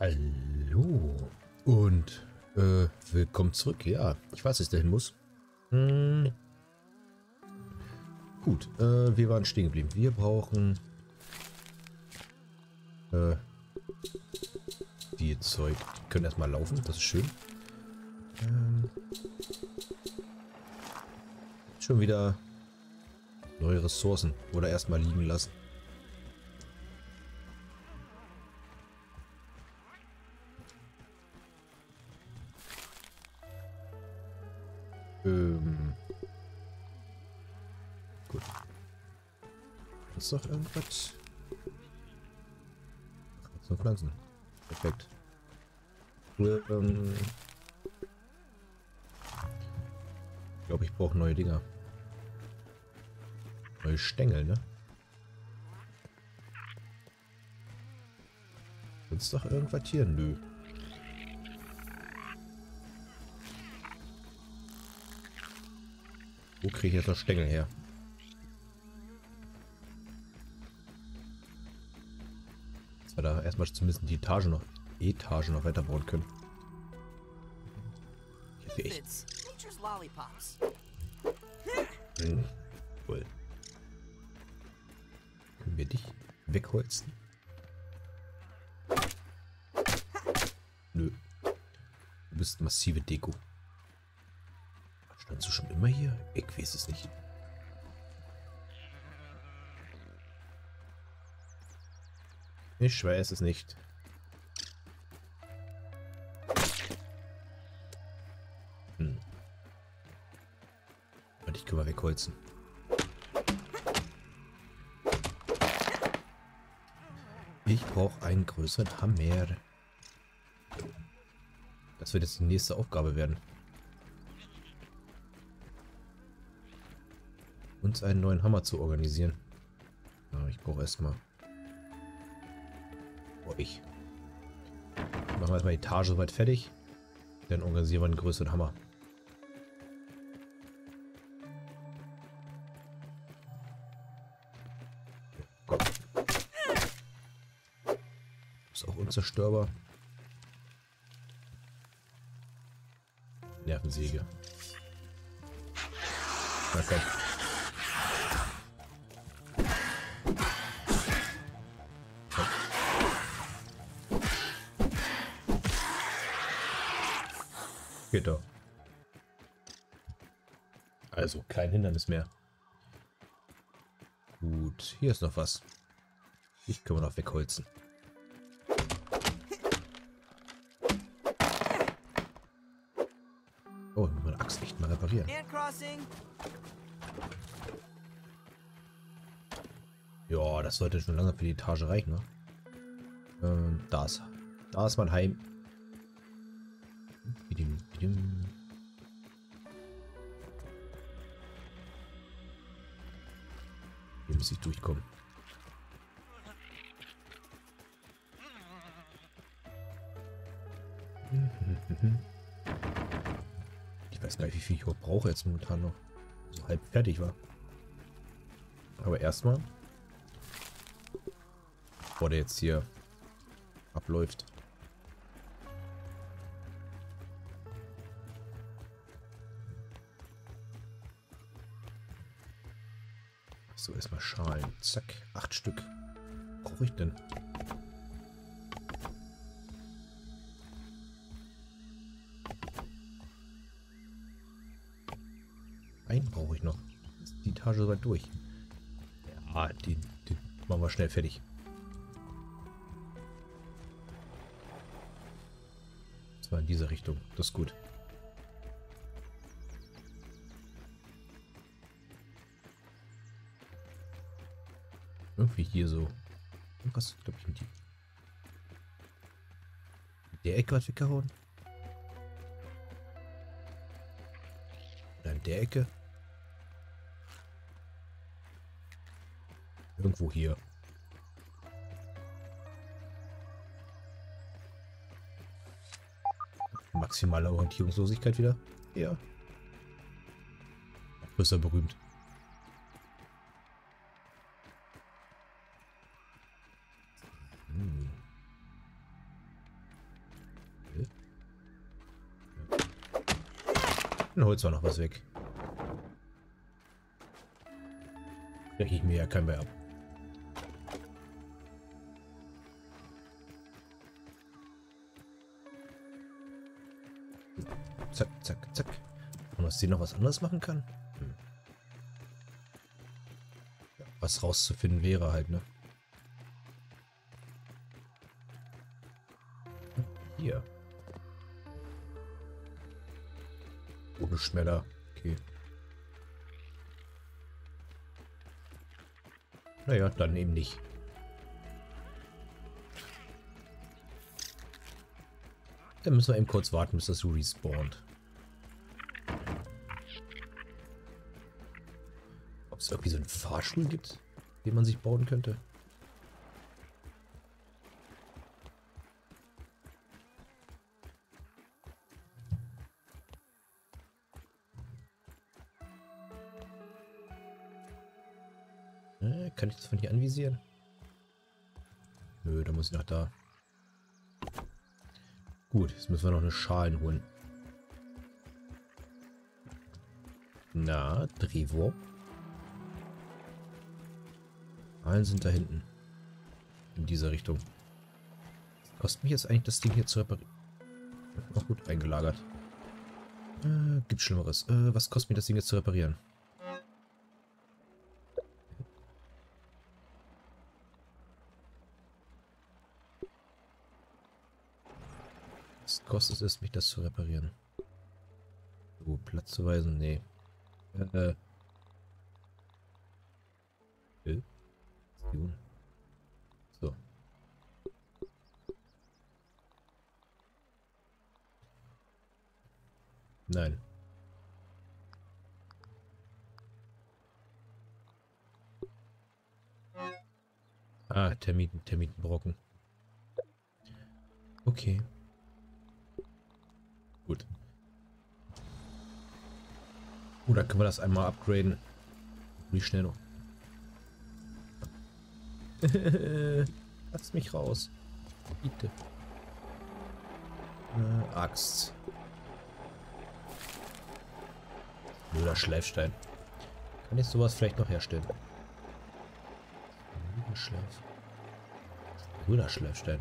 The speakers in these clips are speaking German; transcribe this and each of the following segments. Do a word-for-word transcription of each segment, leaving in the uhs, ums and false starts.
Hallo und äh, willkommen zurück. Ja, ich weiß, dass ich dahin muss. Hm. Gut, äh, wir waren stehen geblieben. Wir brauchen äh, die Zeug. Die können erstmal laufen, das ist schön. Ähm, schon wieder neue Ressourcen oder erstmal liegen lassen. Ähm, gut. Ist doch irgendwas? Ach, jetzt nur Pflanzen. Perfekt. Ähm, ich glaube, ich brauche neue Dinger. Neue Stängel, ne? Gibt's doch irgendwas hier? Nö. Wo kriege ich jetzt noch Stängel her? Dass wir da erstmal zumindest die Etage noch, Etage noch weiterbauen können. Ich hätte echt. Hm, cool. Können wir dich wegholzen? Nö. Du bist massive Deko. Standst du schon immer hier? Ich weiß es nicht. Ich weiß es nicht. Hm. Und ich kann mal wegholzen. Ich brauche einen größeren Hammer. Das wird jetzt die nächste Aufgabe werden. Uns einen neuen Hammer zu organisieren. Ja, ich brauche erstmal. Oh, ich. Machen wir erstmal die Etage soweit fertig. Dann organisieren wir einen größeren Hammer. Komm. Ist auch unzerstörbar. Nervensäge. Na komm. Geht doch. Also kein Hindernis mehr. Gut, hier ist noch was. Ich kann noch wegholzen. Oh, ich muss meine Axt echt mal reparieren. Ja, das sollte schon lange für die Etage reichen, ne? Ähm, da ist, da ist mein Heim. Bidim, bidim. Hier muss ich durchkommen. Ich weiß gar nicht, wie viel ich überhaupt brauche jetzt momentan noch. So halb fertig war. Aber erstmal, bevor der jetzt hier abläuft. So, erstmal Schalen. Zack. Acht Stück. Brauche ich denn? Einen brauche ich noch. Ist die Etage soweit durch. Ja, die, die machen wir schnell fertig. Das war in diese Richtung. Das ist gut. Irgendwie hier so. Irgendwas, glaube ich, in die. In der Ecke was weggehauen? Oder in der Ecke? Irgendwo hier. Maximale Orientierungslosigkeit wieder. Ja. Größer berühmt. Hm. Dann holt zwar noch was weg. Denke ich mir ja kein mehr ab. Zack, zack, zack. Und dass sie noch was anderes machen kann? Hm. Ja, was rauszufinden wäre halt, ne? Hier. Ohne Schmeller. Okay. Naja, dann eben nicht. Dann müssen wir eben kurz warten, bis das respawnt. Ob es irgendwie so einen Fahrstuhl gibt, den man sich bauen könnte? Äh, kann ich das von hier anvisieren? Nö, da muss ich nach da. Gut, jetzt müssen wir noch eine Schalen holen. Na, Drehwurm. Schalen sind da hinten. In dieser Richtung. Was kostet mich jetzt eigentlich das Ding hier zu reparieren? Auch gut, eingelagert. Äh, gibt Schlimmeres. Äh, was kostet mich das Ding jetzt zu reparieren? Was kostet es, mich das zu reparieren? So, Platz zu weisen? Nee. Äh. äh. So. Nein. Ah, Termiten, Termitenbrocken. Okay. Gut. Oder können wir das einmal upgraden? Wie schnell noch? Lass mich raus. Bitte. Äh, Axt. Oder Schleifstein. Kann ich sowas vielleicht noch herstellen? Schleif. Grüner Schleifstein.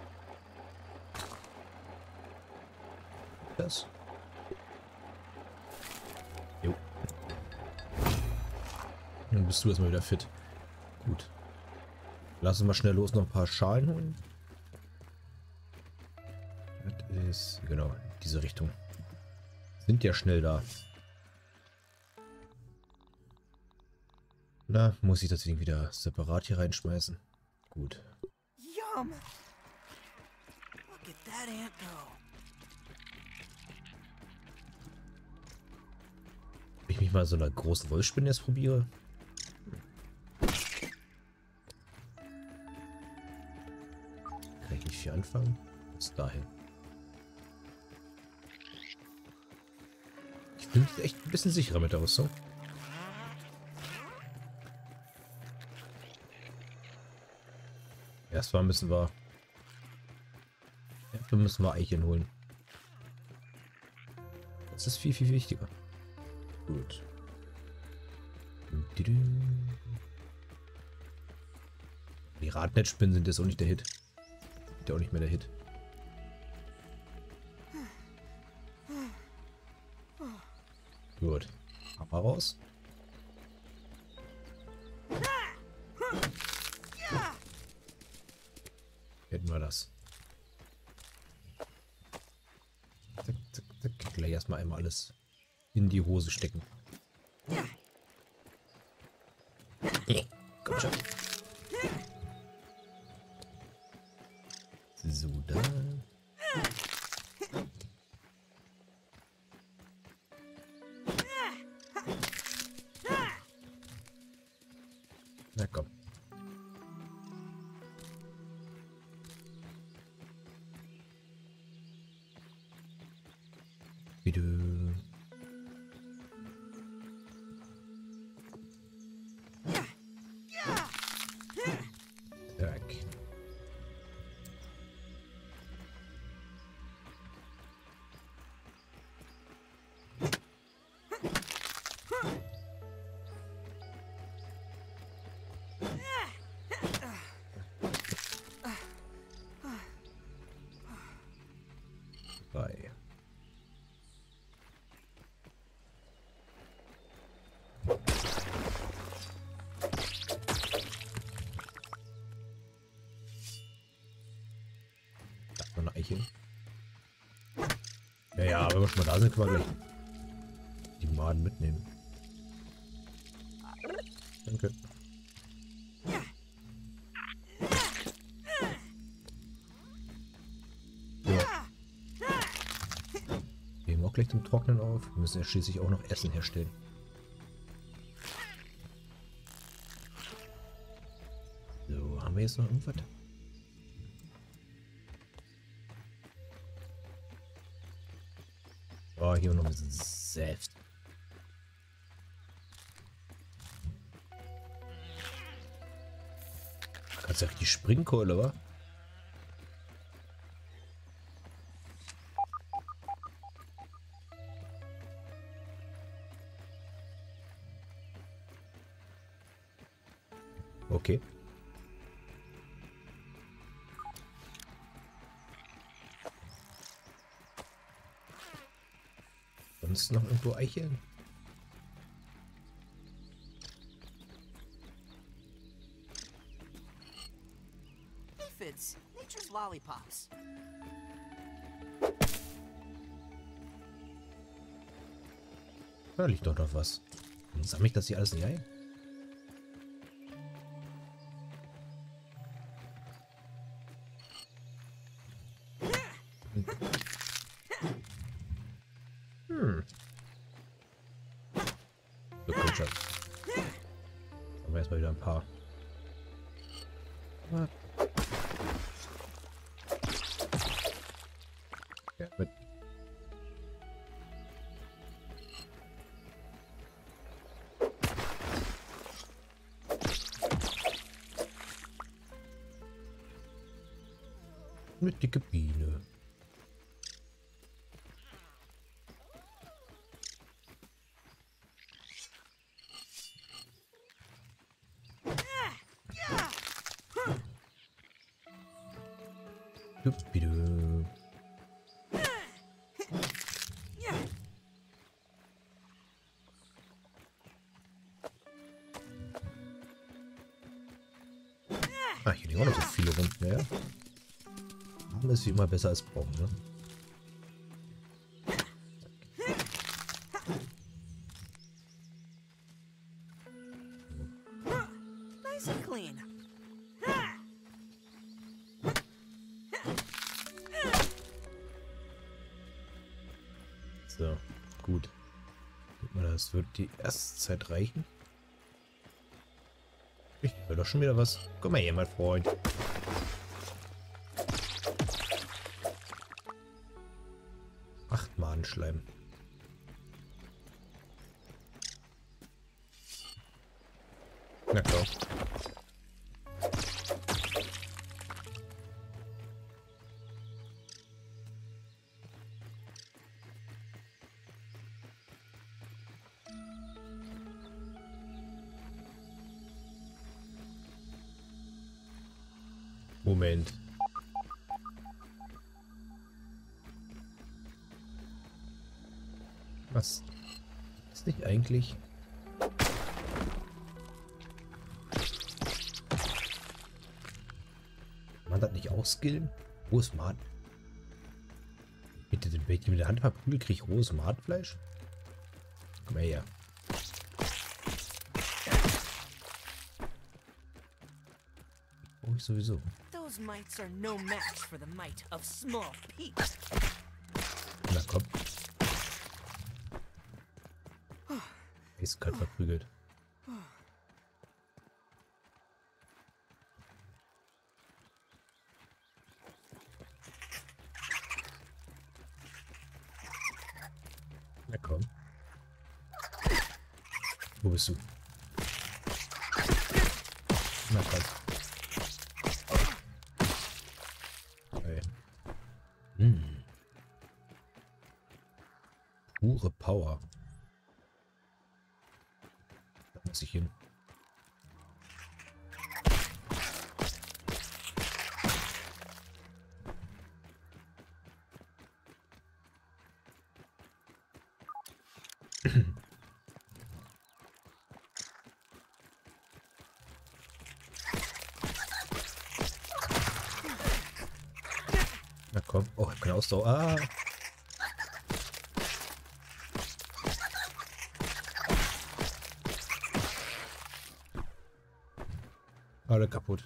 Das. Jo. Dann bist du erstmal wieder fit. Gut. Lass uns mal schnell los noch ein paar Schalen holen. Das ist, genau, diese Richtung. Sind ja schnell da. Na, muss ich das Ding wieder separat hier reinschmeißen? Gut. Yum. Look at that ant go. Ob ich mich mal so einer großen Wollspinne jetzt probiere? Kann ich nicht viel anfangen? Bis dahin. Ich bin echt ein bisschen sicherer mit der Rüstung. Erstmal müssen wir... Erstmal müssen wir Eicheln holen. Das ist viel, viel wichtiger. Gut. Die Radnetzspinnen sind jetzt auch nicht der Hit. Ist ja auch nicht mehr der Hit. Gut. Hammer raus. Hätten wir das. Zack, zack, zack. Gleich erstmal einmal alles in die Hose stecken. Komm schon. So, da. Na komm. Bitte. Zack. Noch eine Eiche. Ja, ja, wenn wir schon mal da sind, können wir gleich die Maden mitnehmen. Danke. Ja. Wir nehmen auch gleich zum Trocknen auf. Wir müssen ja schließlich auch noch Essen herstellen. So, haben wir jetzt noch irgendwas? Oh, hier noch ein bisschen Saft. Kannst ja richtig Springkohle, wa? Okay. Sonst noch irgendwo Eicheln? Aphids, nature's lollipops. Da liegt doch noch was. Dann sammle ich das hier alles nicht ein. Hm. So, komm schon. Haben wir erstmal wieder ein paar. Ja, mit. Eine dicke Biene. Dupidu. Ah, hier liegen auch noch so viele rum. Ja. Haben ist wie immer besser als brauchen, ne? Nice and clean. So, gut. Guck mal, das wird die erste Zeit reichen. Ich höre doch schon wieder was. Guck mal hier, mein Freund. Acht Madenschleim. Na klar. Moment. Was ist nicht eigentlich? Kann man das nicht auch skillen? Wo ist Maden? Bitte, wenn ich mit der Hand verprügel, kriege ich rohes Madenfleisch? Komm mal her. Oh, ich sowieso. Those mites are no match for the might of small peaks. Na komm. Ist kalt verprügelt. Na komm. Wo bist du? Na komm. Okay. Hm. Pure Power. Da muss ich hin. Na Komm. Oh, ich hab keine Ausdauer. Ah. Alle kaputt.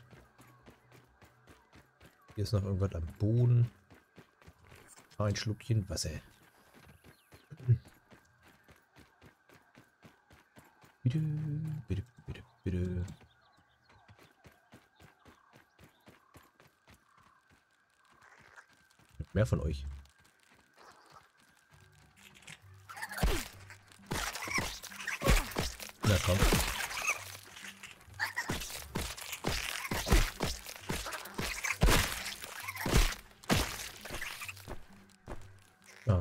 Hier ist noch irgendwas am Boden. Ein Schluckchen Wasser. Bitte, bitte, bitte, bitte. Mehr von euch. Na komm. Ah.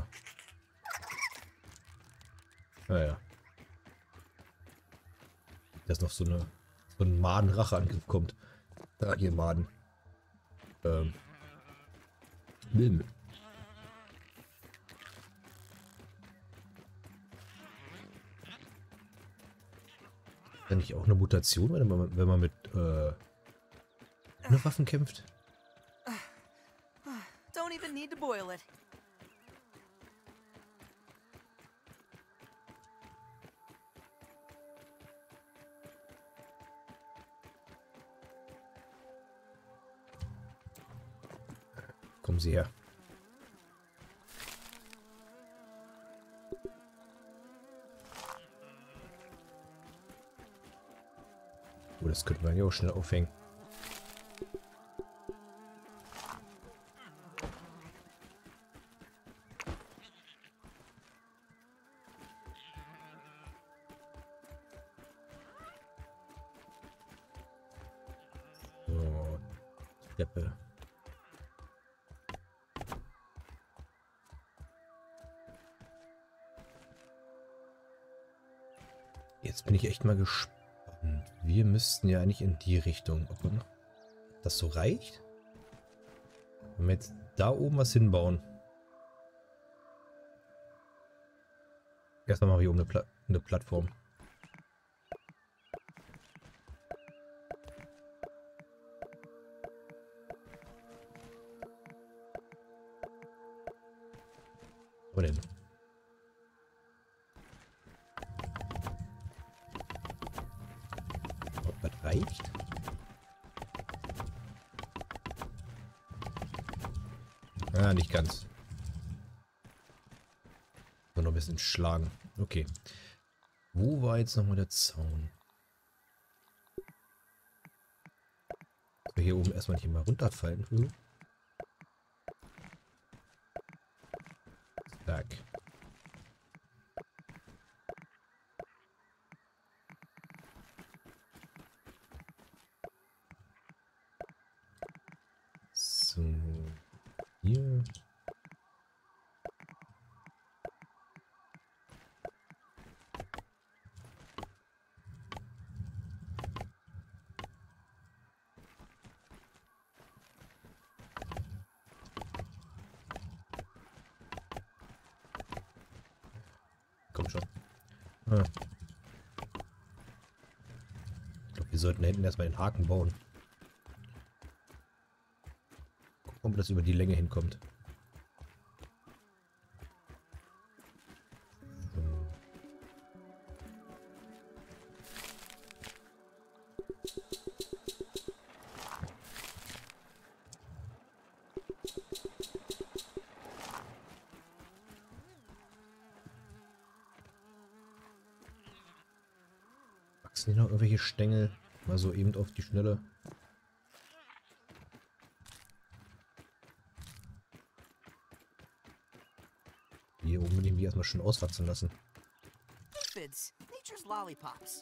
Naja. Dass noch so eine so ein Maden-Racheangriff kommt. Da hier Maden. Ähm. Milm. Ist ja nicht auch eine Mutation, wenn man, wenn man mit äh, ohne Waffen kämpft? Don't even need to boil it. Kommen Sie her. Oh, das könnte man ja auch schnell aufhängen. So, Treppe. Jetzt bin ich echt mal gespannt. Wir müssten ja eigentlich in die Richtung. Ob man das so reicht? Wenn wir jetzt da oben was hinbauen. Erstmal machen wir hier oben eine, Pla eine Plattform. Wo denn? Ob das reicht? Ah, nicht ganz. So, noch ein bisschen schlagen. Okay. Wo war jetzt nochmal der Zaun? Dass wir hier oben erstmal nicht immer runterfallen. Hm? Zack. So. Hier. Komm schon. Ah. Ich glaube, wir sollten da hinten erstmal den Haken bauen. Gucken, ob das über die Länge hinkommt. So. Wachsen hier noch irgendwelche Stängel? Mal so eben auf die Schnelle. Hier oben will ich mich erstmal schön auswachsen lassen. Aphids, nature's lollipops.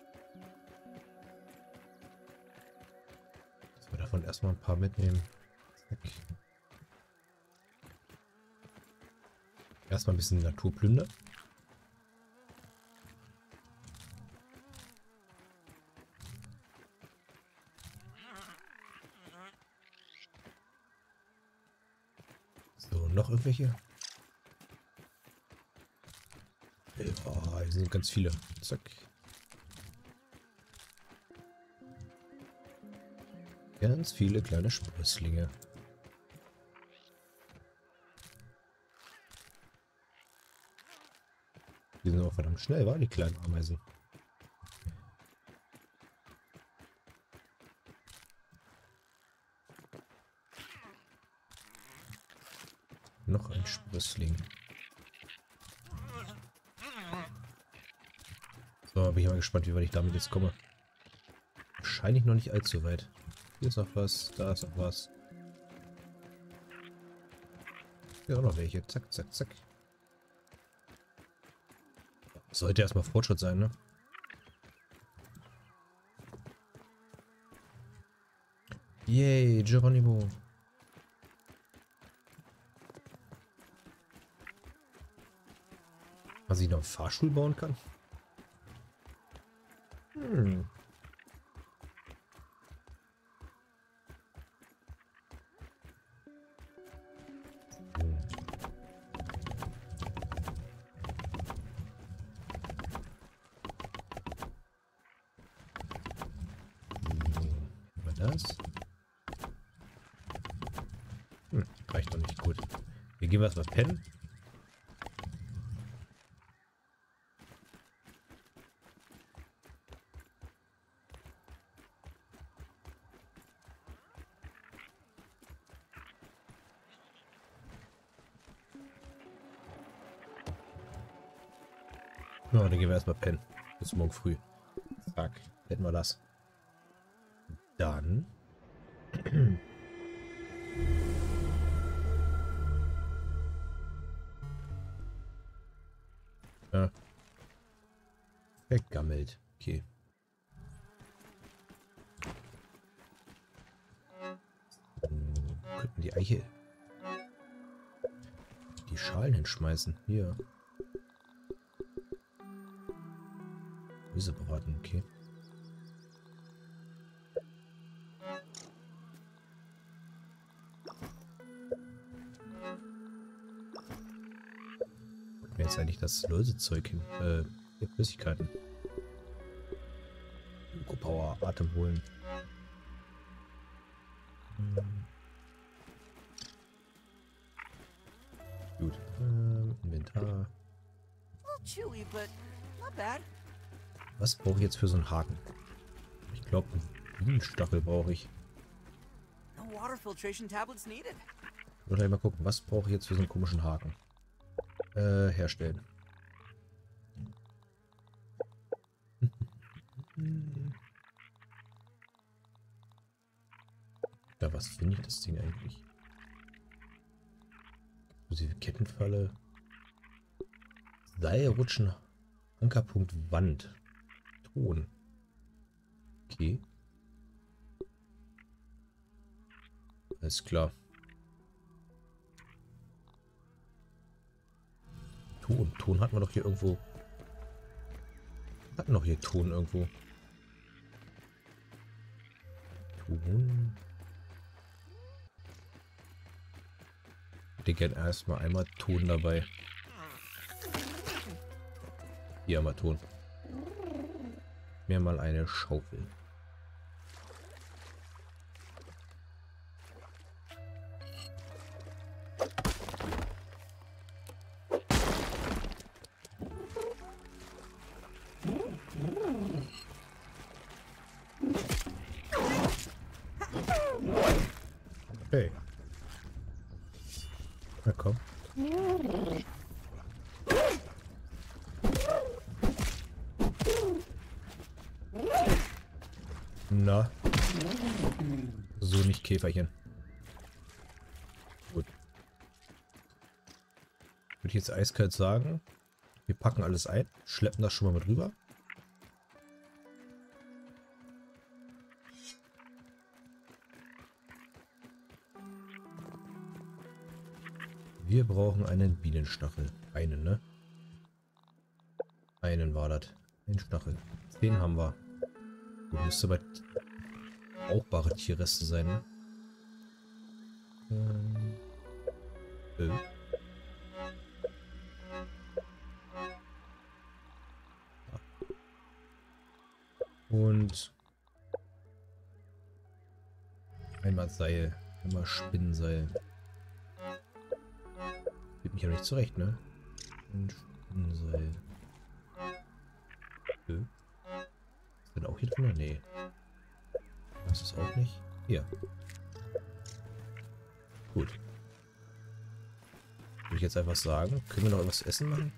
Dass wir davon erstmal ein paar mitnehmen. Zack. Erstmal ein bisschen Naturplünder. So, noch irgendwelche? Oh, hier sind ganz viele. Zack. Ganz viele kleine Sprösslinge. Die sind auch verdammt schnell, war die kleinen Ameisen. Noch ein Sprössling. So, bin ich mal gespannt, wie weit ich damit jetzt komme. Wahrscheinlich noch nicht allzu weit. Hier ist noch was, da ist noch was. Hier auch noch welche. Zack, zack, zack. Sollte erstmal Fortschritt sein, ne? Yay, Geronimo. Was ich noch einen Fahrstuhl bauen kann? Hm. Das? Hm, reicht doch nicht gut. Wir gehen erstmal pennen. Ja, dann gehen wir erstmal pennen. Bis morgen früh. Zack, hätten wir das. Dann. Ja. Weggammelt. Okay. Hm, könnten die Eiche. Die Schalen hinschmeißen. Hier. Gemüse braten, okay. Mir jetzt eigentlich das Lösezeug hin. Äh, hier Flüssigkeiten. Power, Atem holen. Hm. Gut. Ähm, Inventar. Chewy, but not bad. Was brauche ich jetzt für so einen Haken? Ich glaube, einen Bienenstachel brauche ich. No water filtration tablets needed. Oder mal gucken, was brauche ich jetzt für so einen komischen Haken? Äh, herstellen. Ja, was finde ich das Ding eigentlich? Explosive Kettenfalle. Seilrutschen. Ankerpunkt Wand. Ton. Okay. Alles klar. Ton. Ton hatten wir doch hier irgendwo. Hatten noch hier Ton irgendwo. Ton. Ich hätte gerne erstmal einmal Ton dabei. Hier haben wir Ton. Mir mal eine Schaufel. Hey. Na komm. Na. So nicht Käferchen. Gut. Würde ich jetzt eiskalt sagen. Wir packen alles ein, schleppen das schon mal mit rüber. Wir brauchen einen Bienenstachel. Einen, ne? Einen war das. Ein Stachel. Den haben wir. Gut, müsste aber brauchbare Tierreste sein, ne? Ähm. Äh. Und einmal Seil, einmal Spinnenseil. Geht mich ja nicht zurecht, ne? Ein Spinnenseil. Nö. Ist denn auch hier drin? Nee. Das ist auch nicht. Hier. Gut. Würde ich jetzt einfach sagen. Können wir noch irgendwas zu essen machen?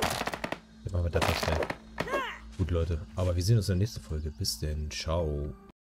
Dann machen wir das mal schnell. Gut, Leute. Aber wir sehen uns in der nächsten Folge. Bis denn. Ciao.